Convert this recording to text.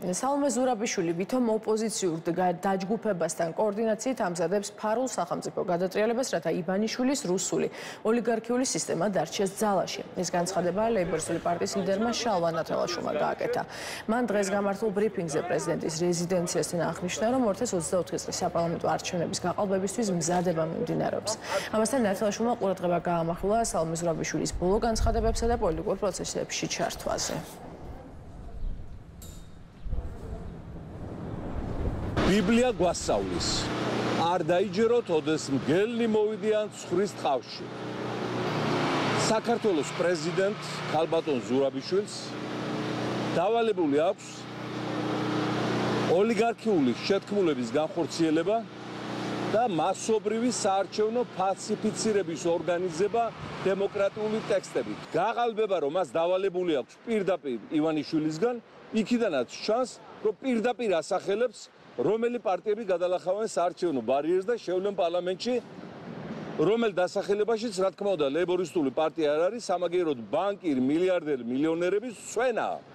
სალომე ზურაბიშვილი ვითომ ოპოზიციურ დაჯგუფებასთან კოორდინაციით ამზადებს ფარულ სახელმწიფო გადატრიალებას, რათა ივანიშვილის რუსული ოლიგარქიული სისტემა დარჩეს ძალაში. ეს განცხადება ლეიბორისტული პარტიის ლიდერმა შალვა ნათელაშვილმა გააკეთა. მან დღეს გამართულ ბრიფინგზე პრეზიდენტის რეზიდენციასთან აღნიშნა, რომ 2024 წლის საპარლამენტო არჩევნების გაყალბებისთვის მზადება მიმდინარეობს. ამასთან ნათელაშვილმა ყურადღება გაამახვილა სალომე ზურაბიშვილის ბოლო განცხადებებსა და პოლიტიკურ პროცესებში ჩართვაზე. ბიბლია გვასწავლის, არ დაიჯეროთ, ოდეს მგელნი მოვიდიან ცხრის ტყავში. საქართველოს პრეზიდენტ ქალბატონ ზურაბიშვილს დავალებული აქვს ოლიგარქიული შეთქმულების განხორციელება და მასობრივი საარჩევნო ფალსიფიცირების ორგანიზება დემოკრატიული ტექსტებით. გაყალბება, რომ მას დავალებული აქვს პირდაპირ ივანიშვილისგან, იქიდანაც ჩანს, რომ პირდაპირ ასახელებს რომელი პარტიები გადალახავენ საარჩევნო ბარიერს და შევლენ პარლამენტში, რომელ დასახელებაშიც, რა თქმა უნდა, ლეიბორისტული პარტია არ არის, სამაგიეროდ ბანკირი, მილიარდერი, მილიონერების სვენაა.